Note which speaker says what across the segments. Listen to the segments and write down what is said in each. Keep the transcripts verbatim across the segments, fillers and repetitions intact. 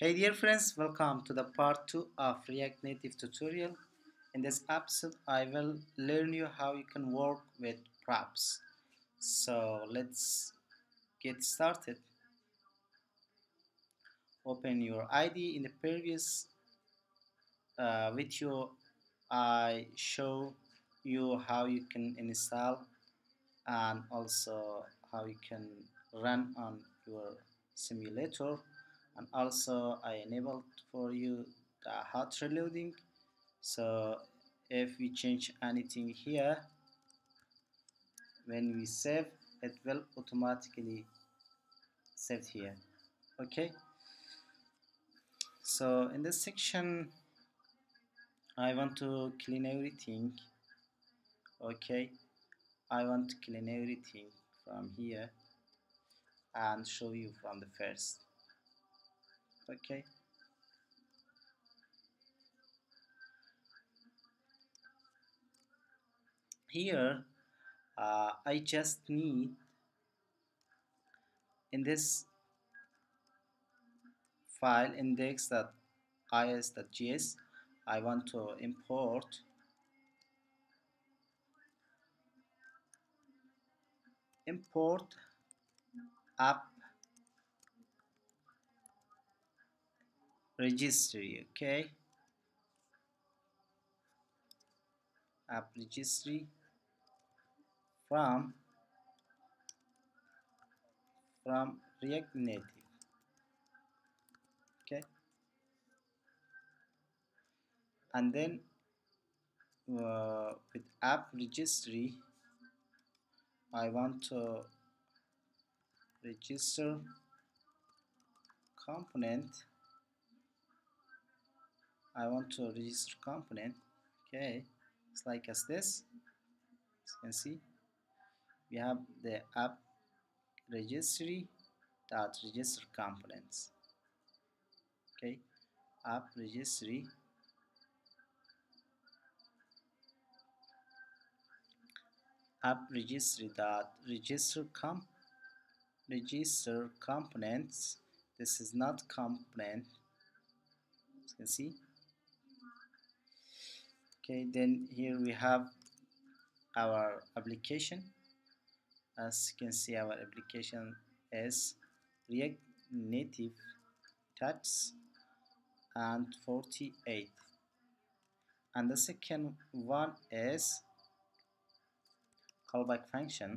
Speaker 1: Hey dear friends, welcome to the part two of React Native tutorial. In this episode, I will learn you how you can work with props. So let's get started. Open your I D. In the previous uh, video, I show you how you can install and also how you can run on your simulator, and also I enabled for you the hot reloading. So if we change anything here, when we save, it will automatically save here. Okay, so in this section I want to clean everything. Okay, I want to clean everything from here and show you from the first. Okay, here uh, I just need in this file index.is.js I want to import import app registry. Okay, app registry from from React Native. Okay, and then uh, with app registry I want to register component. I want to register component. Okay, it's like as this. As you can see, we have the app registry dot register components. Okay, app registry app registry dot register comp register components. This is not component, as you can see. Okay, then here we have our application. As you can see, our application is React Native touch and forty-eight, and the second one is callback function,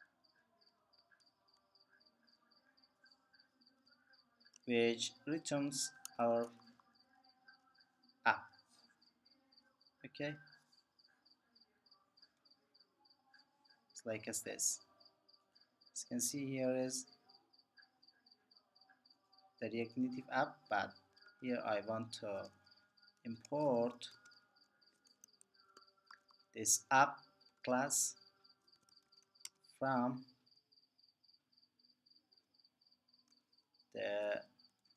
Speaker 1: which returns our app. Okay, it's like as this. As you can see, here is the React Native app, but here I want to import this app class from the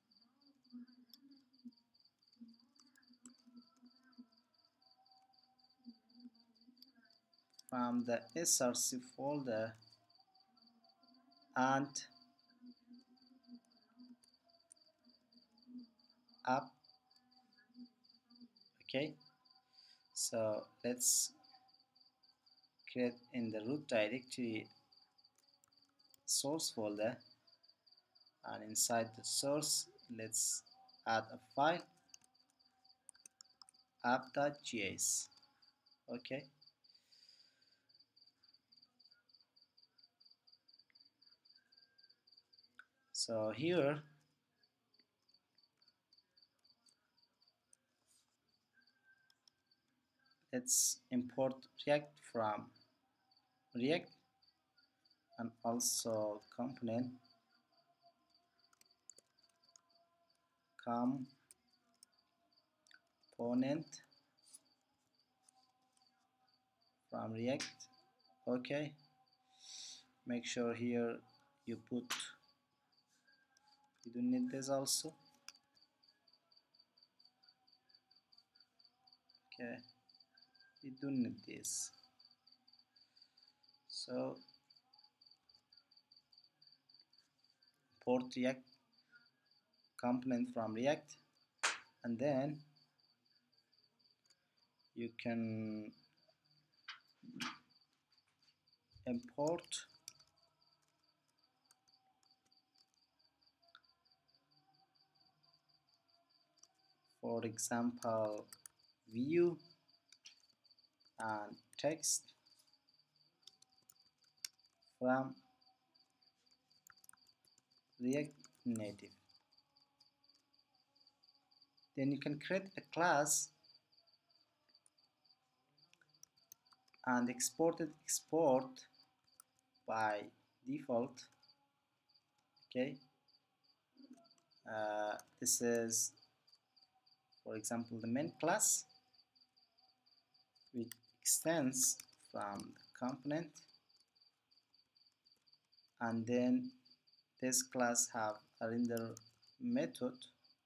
Speaker 1: from the src folder and app. Okay, so let's create in the root directory source folder, and inside the source let's add a file app.js. Okay, so here let's import React from React, and also component component from React. Okay, make sure here you put, you don't need this also. Okay, you don't need this. So import React component from React, and then you can import for example view and text from React Native. Then you can create a class and export it export by default. Okay, uh, this is for example the main class, which extends from the component, and then this class have a render method,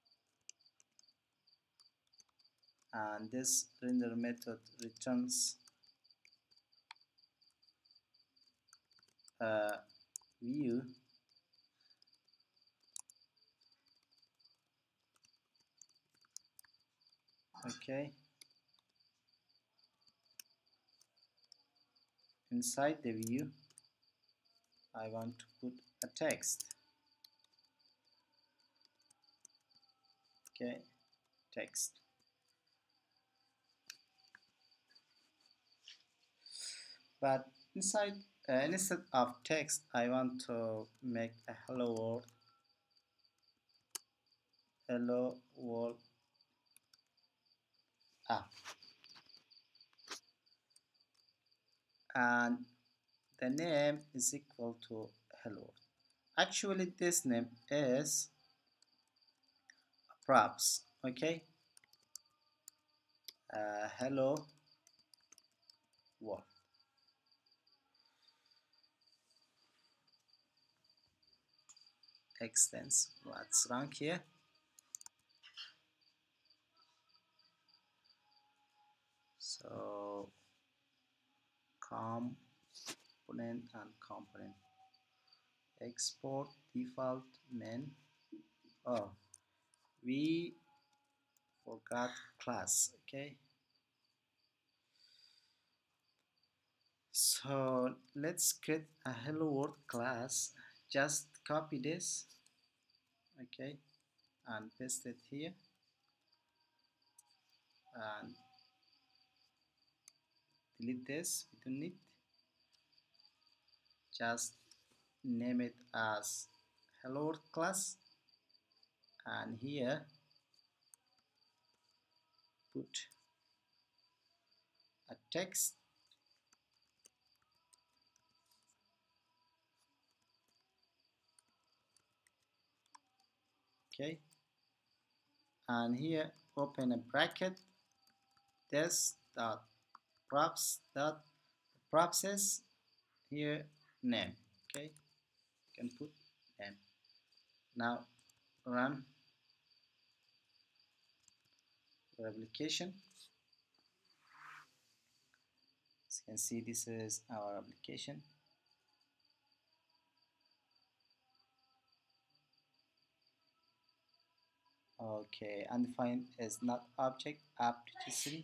Speaker 1: and this render method returns a view okay. Inside the view I want to put a text. Okay, text. But inside uh, instead of text I want to make a hello world. Hello world app, and the name is equal to hello world. Actually this name is props. Okay, uh, hello world. Extends. What's wrong here? So component and component export default main. Oh, we forgot class. Okay, so let's create a hello world class. Just copy this, okay, and paste it here, and delete this. We don't need. Just name it as hello world class, and here put a text. Okay, and here open a bracket, this dot props dot process here name. Okay, you can put name. Now run your application. As you can see, this is our application. Okay, undefined is not object app registry.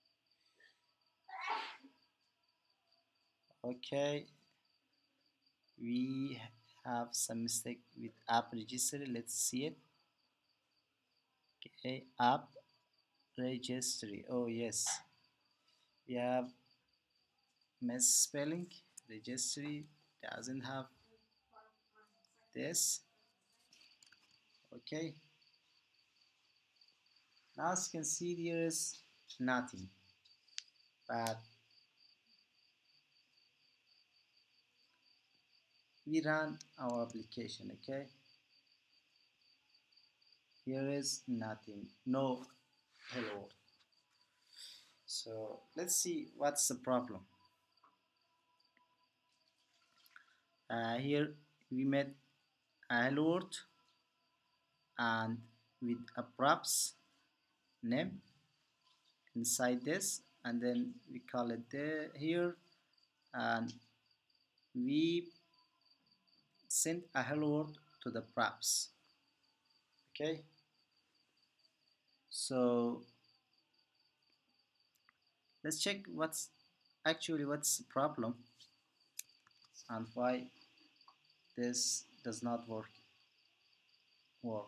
Speaker 1: Okay, we have some mistake with app registry. Let's see it. Okay, app registry. Oh yes, we have misspelling. Registry doesn't have this. Okay, now as you can see there is nothing, but we run our application. Okay, here is nothing, no hello world. So let's see what's the problem. Uh, here we made a hello world and with a props name inside this, and then we call it there here, and we send a hello world to the props Okay, so let's check what's actually what's the problem and why this does not work work.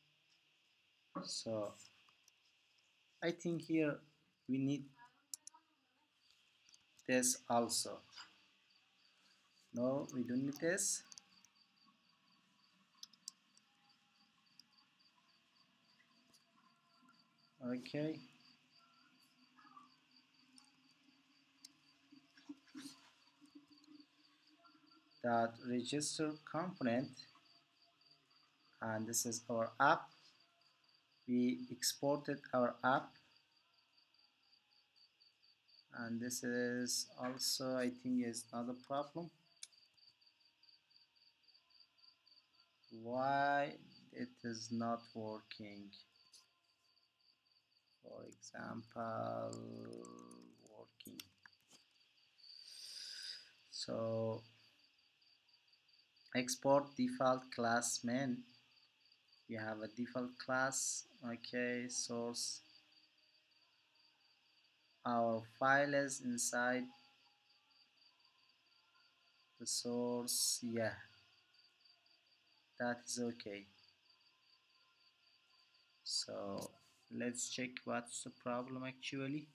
Speaker 1: So I think here we need this also. No, we don't need this. Okay, that register component, and this is our app. We exported our app, and this is also I think is not a problem. Why it is not working? For example, working. So export default class main. We have a default class. Okay, source. Our file is inside the source. Yeah, that is okay. So let's check what's the problem actually.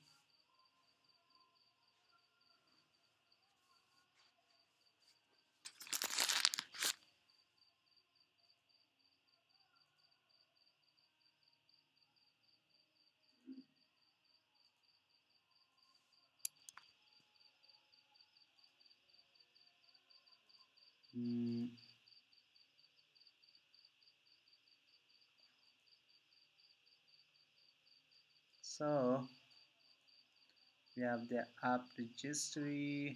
Speaker 1: Mm, so we have the app registry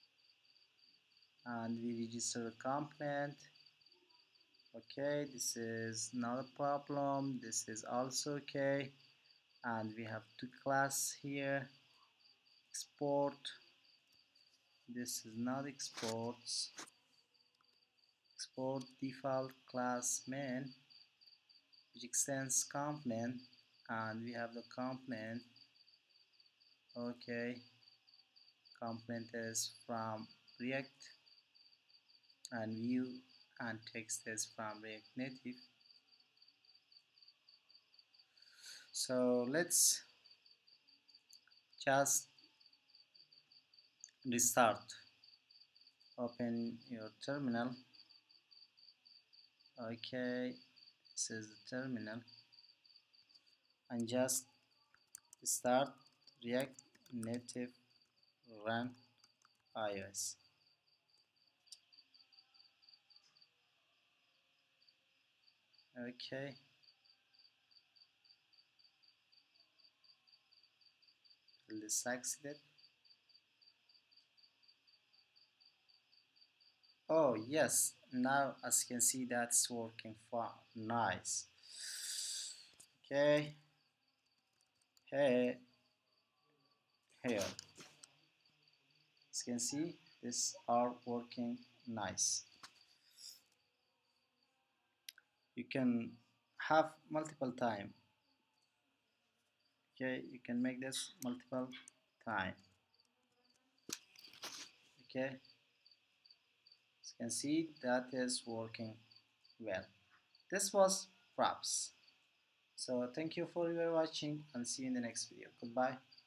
Speaker 1: and we register a component. Okay, this is not a problem. This is also okay. And we have two class here. Export. This is not exports. Export default class main, which extends component, and we have the component. Okay, component is from React, and view and text is from React Native. So let's just restart. Open your terminal. Okay, this is the terminal, and just start React Native run iOS. Okay, let's succeed. Oh yes, now as you can see that's working fine. Nice. Okay, hey, here. As you can see, these are working nice. You can have multiple time. Okay, you can make this multiple time. Okay, as you can see that is working well. This was Props. So thank you for your watching and see you in the next video. Goodbye.